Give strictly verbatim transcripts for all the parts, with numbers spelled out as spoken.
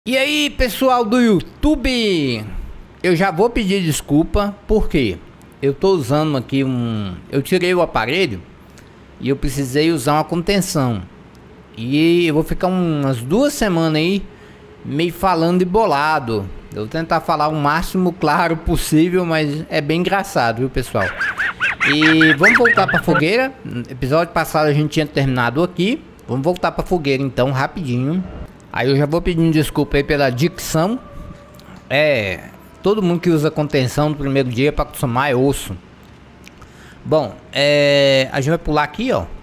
E aí, pessoal do YouTube, eu já vou pedir desculpa porque eu tô usando aqui um... eu tirei o aparelho e eu precisei usar uma contenção. E eu vou ficar umas duas semanas aí meio falando e bolado. Eu vou tentar falar o máximo claro possível, mas é bem engraçado, viu, pessoal? E vamos voltar pra fogueira. No episódio passado a gente tinha terminado aqui. Vamos voltar pra fogueira então, rapidinho. Aí eu já vou pedindo desculpa aí pela dicção. É, todo mundo que usa contenção no primeiro dia para acostumar é osso. Bom, é, a gente vai pular aqui, ó.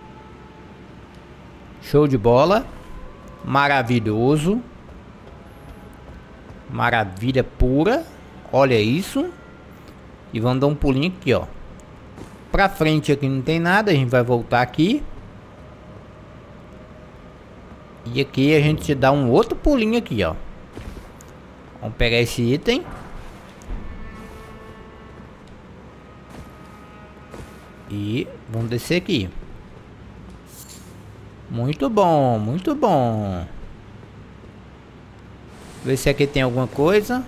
Show de bola. Maravilhoso. Maravilha pura. Olha isso. E vamos dar um pulinho aqui, ó. Pra frente aqui não tem nada. A gente vai voltar aqui. E aqui a gente dá um outro pulinho aqui, ó. Vamos pegar esse item. E vamos descer aqui. Muito bom, muito bom. Ver se aqui tem alguma coisa.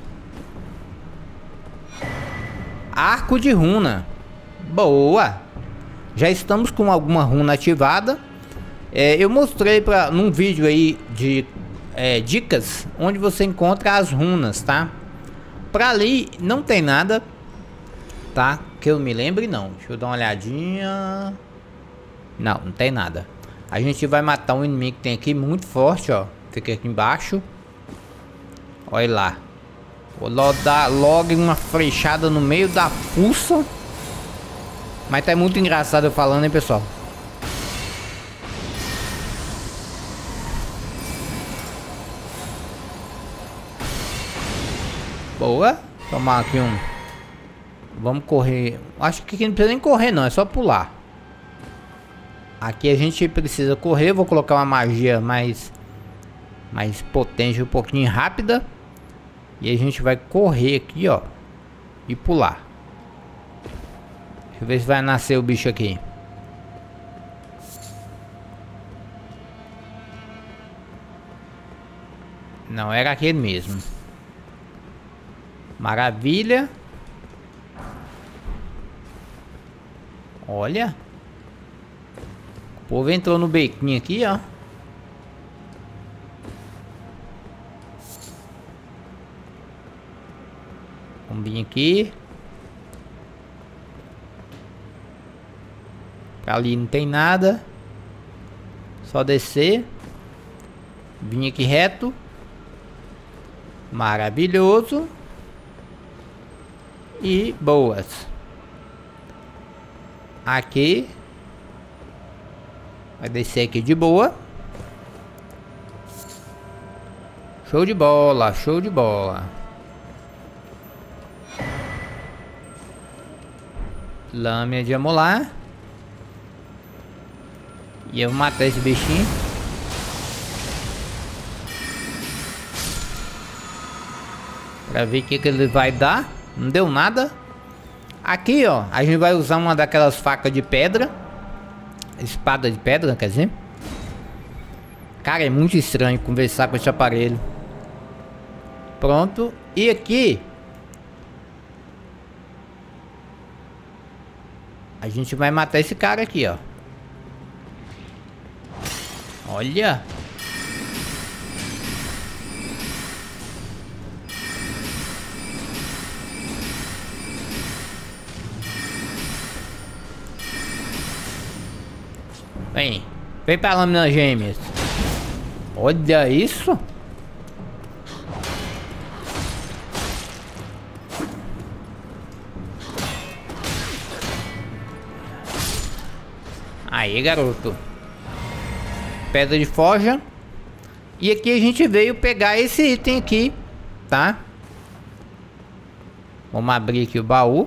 Arco de runa. Boa. Já estamos com alguma runa ativada. É, eu mostrei pra, num vídeo aí de é, dicas onde você encontra as runas, tá? Pra ali não tem nada, tá? Que eu me lembre não. Deixa eu dar uma olhadinha. Não, não tem nada. A gente vai matar um inimigo que tem aqui muito forte, ó. Fica aqui embaixo. Olha lá. Vou dar logo uma flechada no meio da fuça. Mas tá muito engraçado eu falando, hein, pessoal? Boa. Tomar aqui um. Vamos correr. Acho que aqui não precisa nem correr não, é só pular. Aqui a gente precisa correr. Vou colocar uma magia mais mais potente, um pouquinho rápida. E a gente vai correr aqui, ó. E pular. Deixa eu ver se vai nascer o bicho aqui. Não, era aquele mesmo. Maravilha. Olha. O povo entrou no bequinho aqui, ó. Vamos vir aqui. Ali não tem nada. Só descer. Vim aqui reto. Maravilhoso. E boas. Aqui. Vai descer aqui de boa. Show de bola, show de bola. Lâmina de amolar. E eu vou matar esse bichinho. Pra ver o que, que ele vai dar. Não deu nada. Aqui, ó, a gente vai usar uma daquelas facas de pedra. Espada de pedra, quer dizer. Cara, é muito estranho conversar com esse aparelho. Pronto. E aqui a gente vai matar esse cara aqui, ó. Olha. Vem. Vem pra lâmina gêmeas. Olha isso. Aí, garoto. Pedra de forja. E aqui a gente veio pegar esse item aqui, tá? Vamos abrir aqui o baú.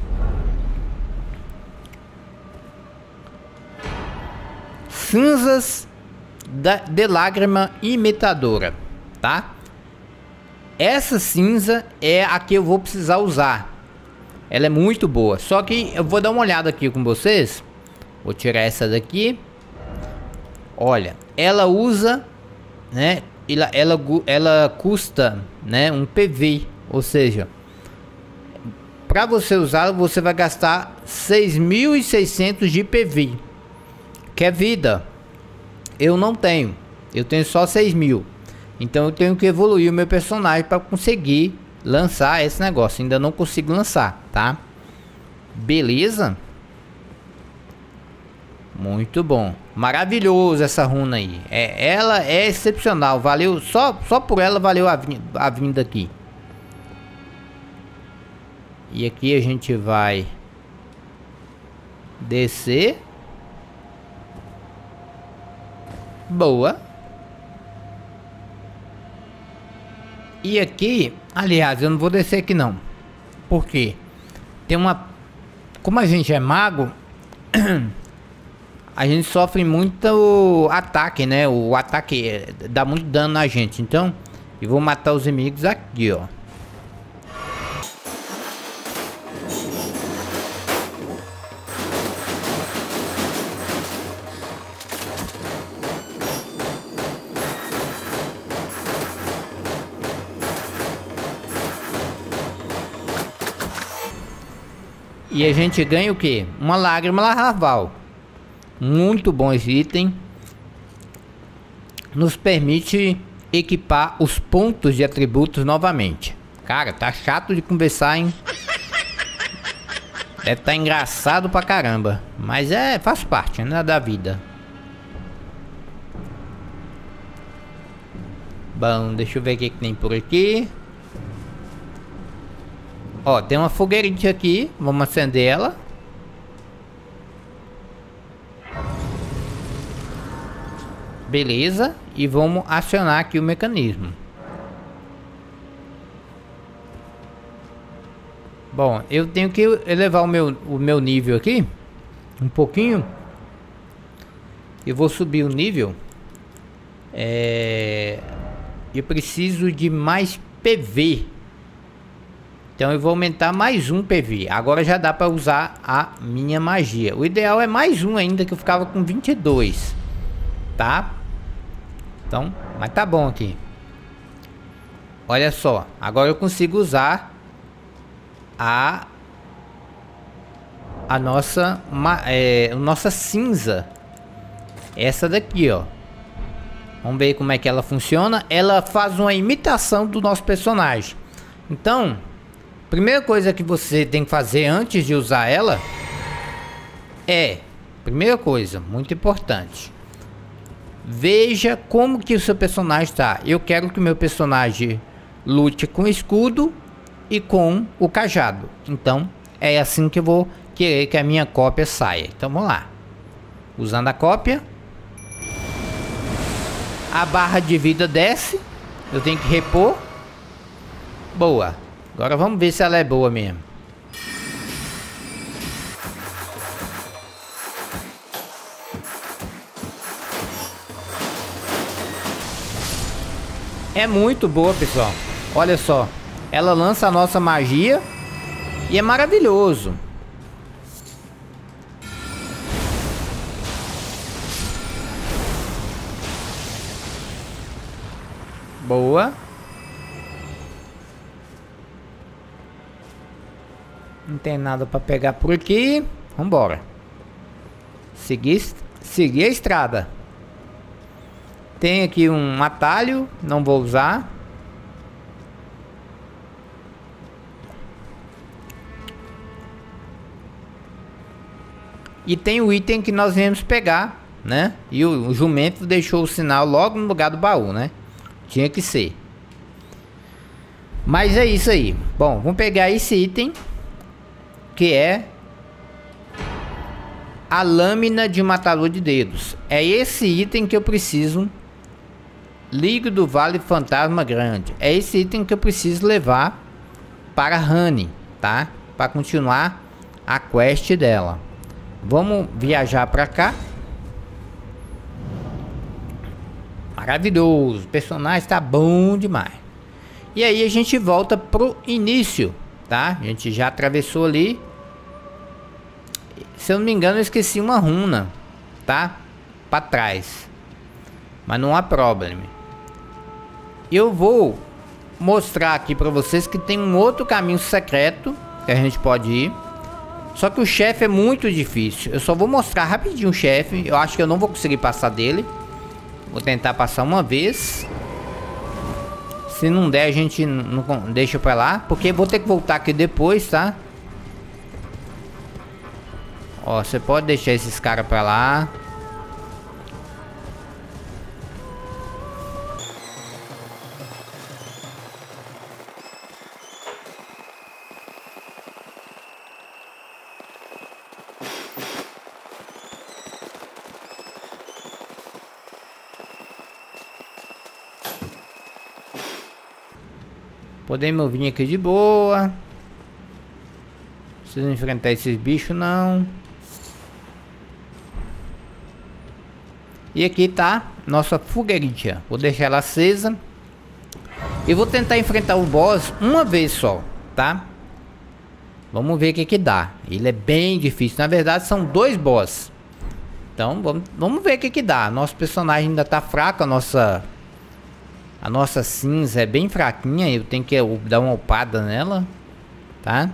Cinzas da, de lágrima imitadora, tá? Essa cinza é a que eu vou precisar usar. Ela é muito boa. Só que eu vou dar uma olhada aqui com vocês. Vou tirar essa daqui. Olha, ela usa, né? ela, ela, ela custa, né, um P V, ou seja, para você usar você vai gastar seis mil e seiscentos de P V, que é vida. Eu não tenho, eu tenho só seis mil, então eu tenho que evoluir o meu personagem para conseguir lançar esse negócio. Ainda não consigo lançar, tá? Beleza? Muito bom, maravilhoso essa runa aí. É, ela é excepcional, valeu só só por ela valeu a, vi a vinda aqui. E aqui a gente vai descer. Boa. E aqui, aliás, eu não vou descer aqui não. Por quê? Tem uma, como a gente é mago, a gente sofre muito ataque, né? O ataque dá muito dano na gente. Então, eu vou matar os inimigos aqui, ó. E a gente ganha o que? Uma lágrima larval. Muito bom esse item. Nos permite equipar os pontos de atributos novamente. Cara, tá chato de conversar, hein? Deve estar engraçado pra caramba. Mas é, faz parte, né, da vida. Bom, deixa eu ver o que, que tem por aqui. Ó, tem uma fogueirinha aqui. Vamos acender ela. Beleza. E vamos acionar aqui o mecanismo. Bom, eu tenho que elevar o meu, o meu nível aqui um pouquinho. Eu vou subir o nível. É... Eu preciso de mais P V. Então eu vou aumentar mais um P V. Agora já dá para usar a minha magia. O ideal é mais um ainda, que eu ficava com vinte e dois. Tá? Então, mas tá bom aqui. Olha só. Agora eu consigo usar a a nossa é, a nossa cinza. Essa daqui, ó. Vamos ver como é que ela funciona. Ela faz uma imitação do nosso personagem. Então, primeira coisa que você tem que fazer antes de usar ela é, primeira coisa, muito importante, veja como que o seu personagem está. Eu quero que o meu personagem lute com escudo e com o cajado. Então, é assim que eu vou querer que a minha cópia saia. Então, vamos lá. Usando a cópia, a barra de vida desce. Eu tenho que repor. Boa. Agora vamos ver se ela é boa mesmo. É muito boa, pessoal. Olha só. Ela lança a nossa magia. E é maravilhoso. Boa. Não tem nada para pegar por aqui. Vambora. Seguir, seguir a estrada. Tem aqui um atalho. Não vou usar. E tem o item que nós viemos pegar, né? E o, o jumento deixou o sinal logo no lugar do baú, né? Tinha que ser. Mas é isso aí. Bom, vamos pegar esse item, que é a lâmina de matador de dedos. É esse item que eu preciso. Ligo do Vale Fantasma Grande. É esse item que eu preciso levar para Honey, tá? Para continuar a quest dela. Vamos viajar para cá. Maravilhoso. O personagem tá bom demais. E aí a gente volta pro início, tá? A gente já atravessou ali. Se eu não me engano, eu esqueci uma runa, tá? Para trás. Mas não há problema. eu vou mostrar aqui pra vocês que tem um outro caminho secreto que a gente pode ir. Só que o chefe é muito difícil. Eu só vou mostrar rapidinho o chefe. Eu acho que eu não vou conseguir passar dele. Vou tentar passar uma vez. Se não der, a gente não deixa pra lá. Porque vou ter que voltar aqui depois, tá? Ó, você pode deixar esses caras pra lá. Podemos vir aqui de boa. Não precisa enfrentar esses bichos não. E aqui tá nossa fogueirinha. Vou deixar ela acesa. E vou tentar enfrentar o boss uma vez só, tá? Vamos ver o que que dá. Ele é bem difícil. Na verdade são dois boss. Então vamos, vamos ver o que que dá. Nosso personagem ainda tá fraco. A nossa... A nossa cinza é bem fraquinha. Eu tenho que dar uma upada nela. Tá?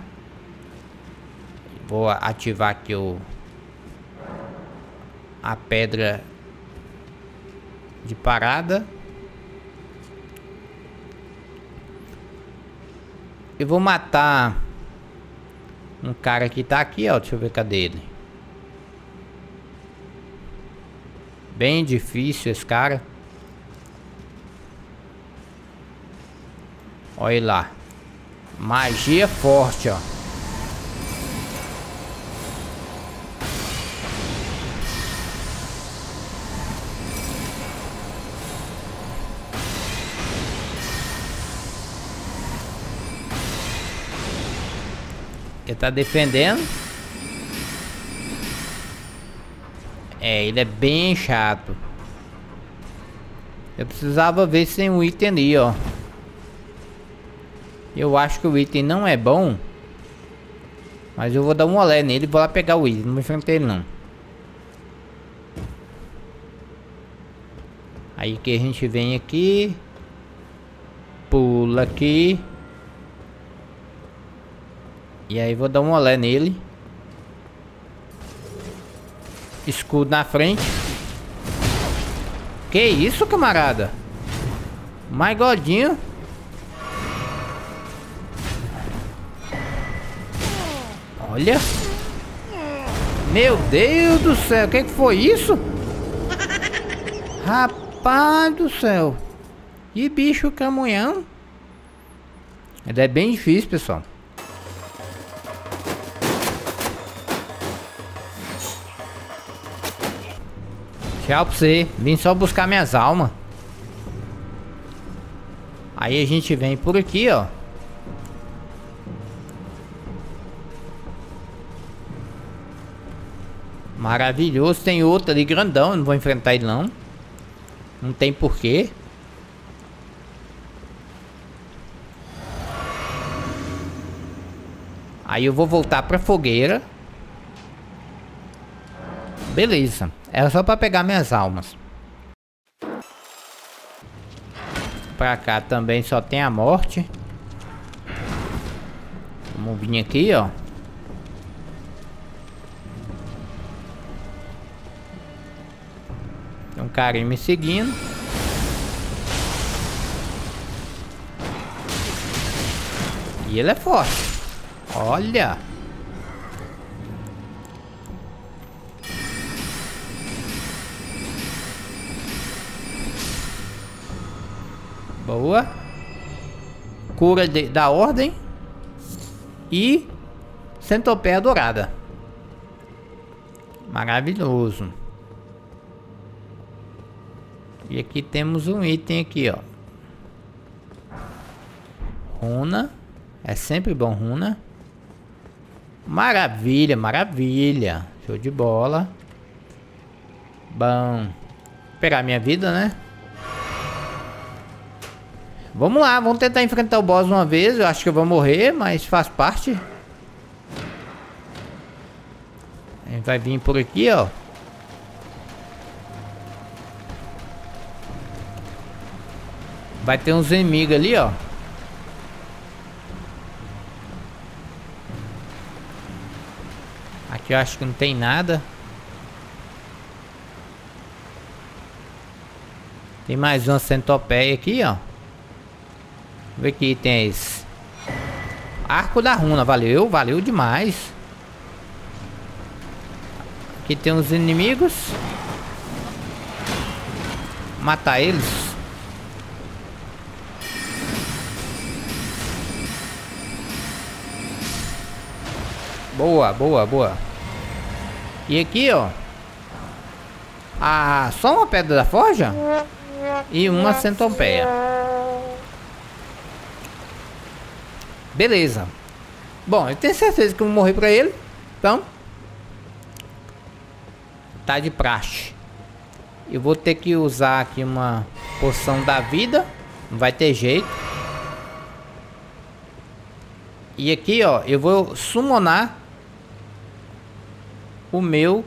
Vou ativar aqui o... A pedra... De parada. Eu vou matar... Um cara que tá aqui, ó. Deixa eu ver, cadê ele? Bem difícil esse cara. Olha lá. Magia forte, ó. Ele tá defendendo. É, ele é bem chato. Eu precisava ver se tem um item ali, ó. Eu acho que o item não é bom. Mas eu vou dar um olé nele e vou lá pegar o item. Não vou enfrentar ele não. Aí que a gente vem aqui. Pula aqui. E aí vou dar um olé nele. Escudo na frente. Que isso, camarada? My godinho. Olha. Meu Deus do céu. O que que foi isso? Rapaz do céu. Que bicho camunhão. Ele é bem difícil, pessoal. Tchau pra você. Vim só buscar minhas almas. Aí a gente vem por aqui, ó. Maravilhoso. Tem outro ali grandão. Eu não vou enfrentar ele não. Não tem porquê. Aí eu vou voltar pra fogueira. Beleza. Era só pra pegar minhas almas. Pra cá também só tem a morte. Vamos vir aqui, ó. Tem um carinha me seguindo. E ele é forte. Olha. Boa. Cura de, da ordem. E centopeia dourada. Maravilhoso. E aqui temos um item aqui, ó. Runa. É sempre bom runa. Maravilha, maravilha. Show de bola. Bom. Vou pegar minha vida, né? Vamos lá, vamos tentar enfrentar o boss uma vez. Eu acho que eu vou morrer, mas faz parte. A gente vai vir por aqui, ó. Vai ter uns inimigos ali, ó. Aqui eu acho que não tem nada. Tem mais uma centopeia aqui, ó. Vamos ver que item é esse. Arco da runa, valeu, valeu demais. Aqui tem uns inimigos. Matar eles. Boa, boa, boa. E aqui, ó. Ah, só uma pedra da forja? E uma centopeia. Beleza. Bom, eu tenho certeza que eu vou morrer pra ele. Então tá de praxe. Eu vou ter que usar aqui uma poção da vida. Não vai ter jeito. E aqui, ó, eu vou summonar o meu,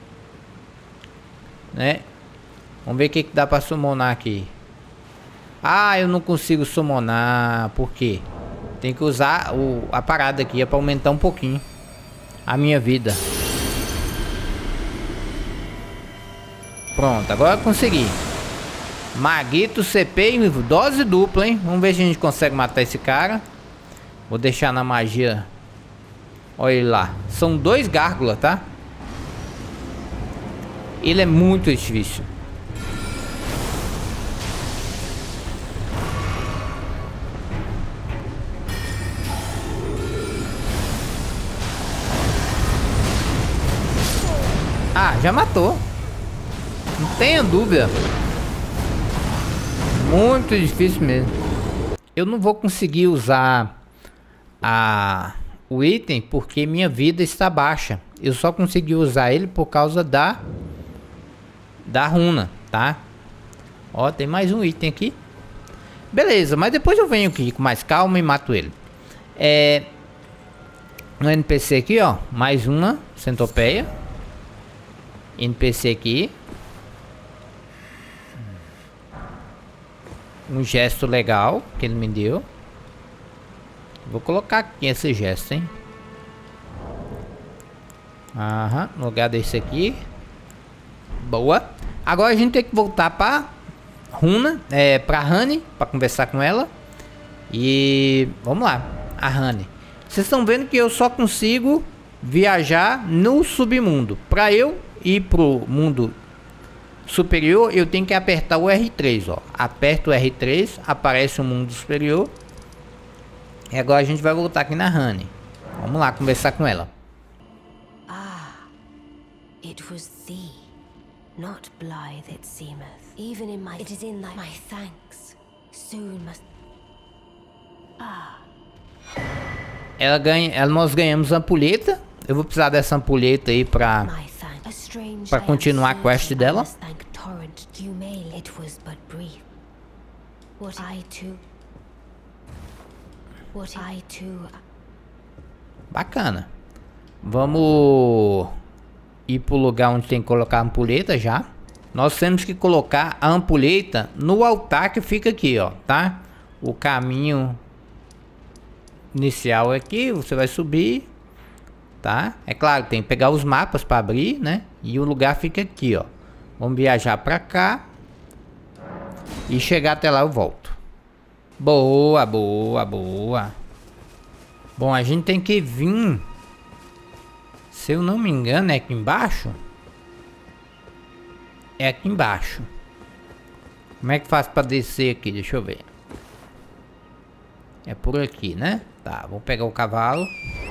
né? Vamos ver o que, que dá pra summonar aqui. Ah, eu não consigo summonar. Por quê? Tem que usar o, a parada aqui, é pra aumentar um pouquinho a minha vida. Pronto, agora eu consegui. Maguito C P em dose dupla, hein? Vamos ver se a gente consegue matar esse cara. Vou deixar na magia. Olha ele lá. São dois gárgulas, tá? Ele é muito difícil. Ah, já matou. Não tenha dúvida. Muito difícil mesmo. Eu não vou conseguir usar a, o item porque minha vida está baixa. Eu só consegui usar ele por causa da da runa, tá? Ó, tem mais um item aqui. Beleza, mas depois eu venho aqui com mais calma e mato ele. É, no N P C aqui, ó, mais uma centopeia. N P C aqui. Um gesto legal que ele me deu. Vou colocar aqui esse gesto, hein? Aham, no lugar desse aqui. Boa. Agora a gente tem que voltar pra Runa, é, pra Honey, pra conversar com ela. E vamos lá, a Honey. Vocês estão vendo que eu só consigo viajar no submundo. Pra eu ir pro mundo superior, eu tenho que apertar o R três, ó. Aperto o R três, aparece o mundo superior. E agora a gente vai voltar aqui na Honey. Vamos lá conversar com ela. Ah, it was thee, not blithe it seemeth. Even in my it is in thy my thanks. Soon must. Ah. Ela ganha, ela, nós ganhamos ampulheta. Eu vou precisar dessa ampulheta aí pra para continuar a quest dela. Bacana. Vamos ir pro lugar onde tem que colocar a ampulheta já. Nós temos que colocar a ampulheta no altar que fica aqui, ó, tá? O caminho inicial é aqui, você vai subir, tá? É claro, tem que pegar os mapas para abrir, né? E o lugar fica aqui, ó. Vamos viajar para cá e chegar até lá eu volto. Boa, boa, boa. Bom, a gente tem que vir, se eu não me engano, é aqui embaixo. É aqui embaixo. Como é que faz para descer aqui? Deixa eu ver. É por aqui, né? Tá, vou pegar o cavalo.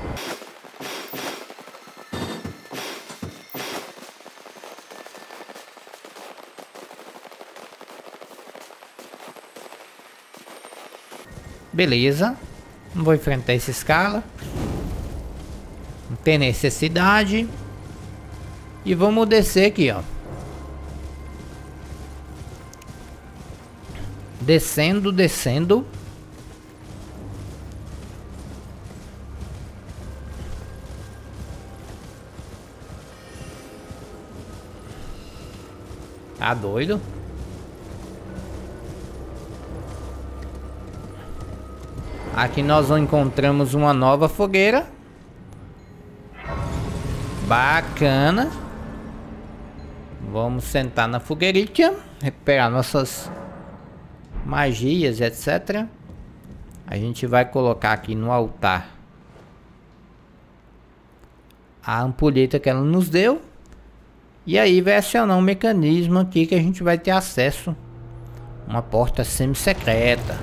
Beleza. Não vou enfrentar esse escala. Não tem necessidade. E vamos descer aqui, ó. Descendo, descendo. Tá doido? Aqui nós encontramos uma nova fogueira. Bacana. Vamos sentar na fogueirinha, recuperar nossas magias, etcétera. A gente vai colocar aqui no altar a ampulheta que ela nos deu. E aí vai acionar um mecanismo aqui que a gente vai ter acesso a uma porta semi-secreta.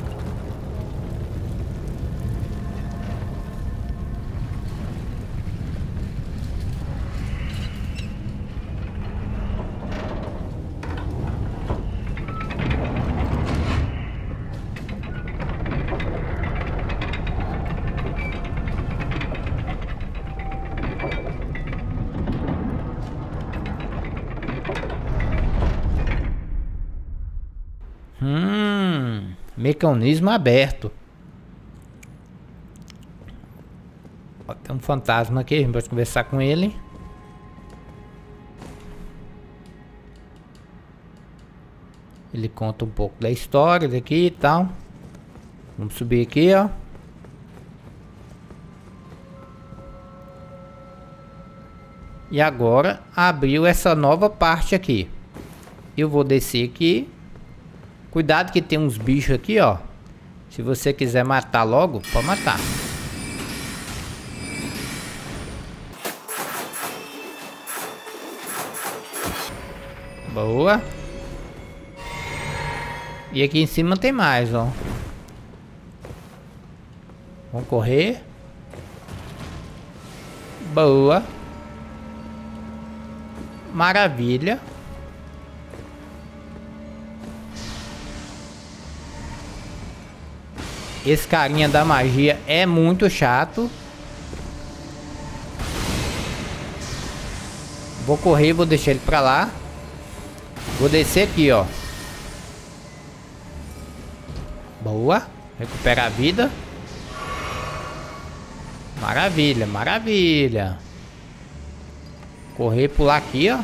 Hum, mecanismo aberto. Ó, tem um fantasma aqui, a gente pode conversar com ele. Ele conta um pouco da história daqui e tal. Vamos subir aqui, ó. E agora abriu essa nova parte aqui. Eu vou descer aqui. Cuidado que tem uns bichos aqui, ó. Se você quiser matar logo, pode matar. Boa. E aqui em cima tem mais, ó. Vamos correr. Boa. Maravilha. Esse carinha da magia é muito chato. Vou correr, vou deixar ele pra lá. Vou descer aqui, ó. Boa. Recupera a vida. Maravilha, maravilha. Correr, pular aqui, ó.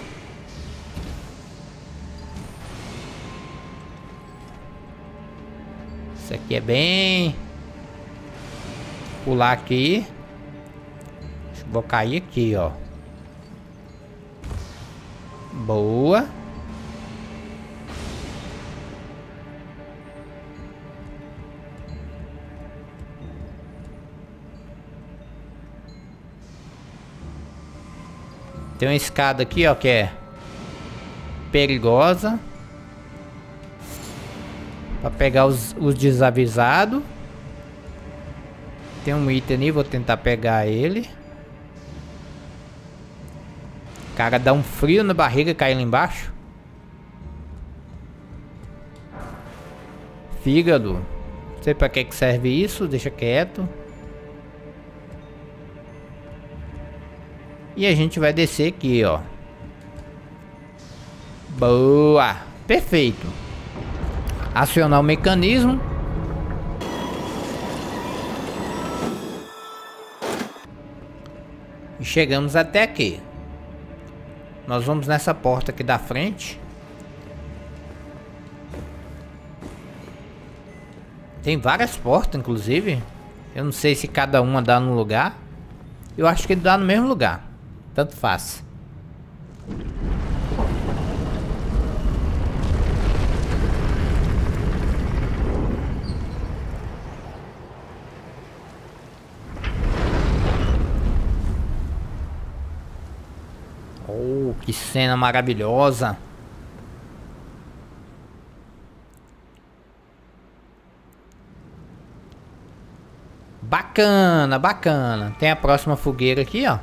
Isso aqui é bem... Pular aqui. Vou cair aqui, ó. Boa. Tem uma escada aqui, ó, que é perigosa. Pra pegar os, os desavisados. Tem um item ali, vou tentar pegar ele. Cara, dá um frio na barriga cair lá embaixo. Fígado. Não sei pra que que serve isso, deixa quieto. E a gente vai descer aqui, ó. Boa. Perfeito. Acionar o mecanismo. E chegamos até aqui. Nós vamos nessa porta aqui da frente. Tem várias portas, inclusive. Eu não sei se cada uma dá no lugar. Eu acho que dá no mesmo lugar. Tanto faz. Oh, que cena maravilhosa. Bacana, bacana. Tem a próxima fogueira aqui, ó.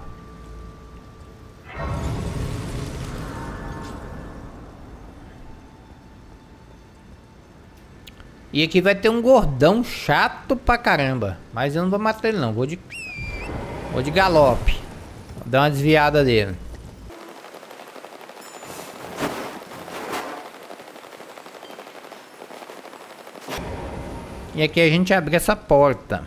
E aqui vai ter um gordão chato pra caramba. Mas eu não vou matar ele não. Vou de... Vou de galope. Vou dar uma desviada dele. E aqui a gente abre essa porta.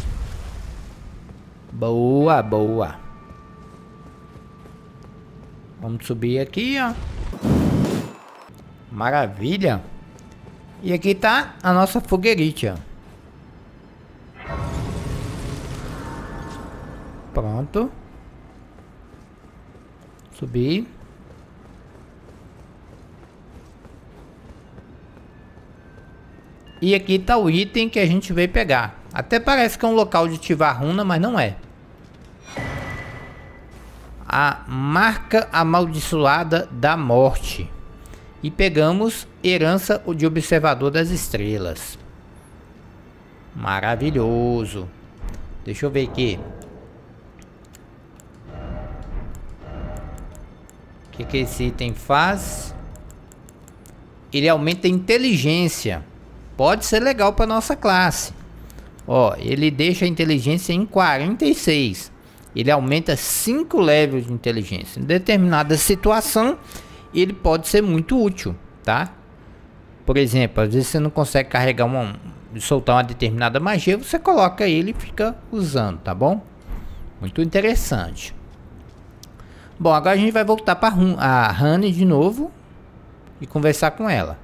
Boa, boa. Vamos subir aqui, ó. Maravilha. E aqui tá a nossa fogueirite, ó. Pronto. Subir. E aqui tá o item que a gente veio pegar. Até parece que é um local de ativar runa, mas não é. A marca amaldiçoada da morte. E pegamos herança de observador das estrelas. Maravilhoso. Deixa eu ver aqui. O que, que esse item faz? Ele aumenta a inteligência. Pode ser legal para nossa classe. Ó, ele deixa a inteligência em quarenta e seis. Ele aumenta cinco levels de inteligência. Em determinada situação, ele pode ser muito útil, tá? Por exemplo, às vezes você não consegue carregar uma, soltar uma determinada magia, você coloca ele e fica usando, tá bom? Muito interessante. Bom, agora a gente vai voltar para a Honey de novo e conversar com ela.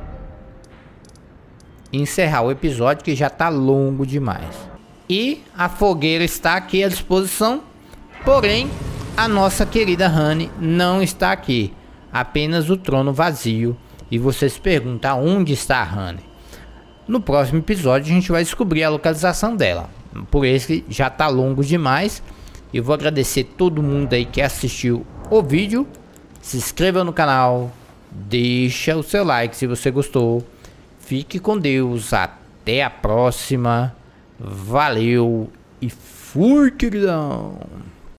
E encerrar o episódio que já tá longo demais. E a fogueira está aqui à disposição, porém a nossa querida Honey não está aqui. Apenas o trono vazio. E você se pergunta onde está a Honey. No próximo episódio a gente vai descobrir a localização dela. Por esse já tá longo demais. Eu vou agradecer todo mundo aí que assistiu o vídeo. Se inscreva no canal. Deixa o seu like se você gostou. Fique com Deus. Até a próxima. Valeu. E fui, queridão.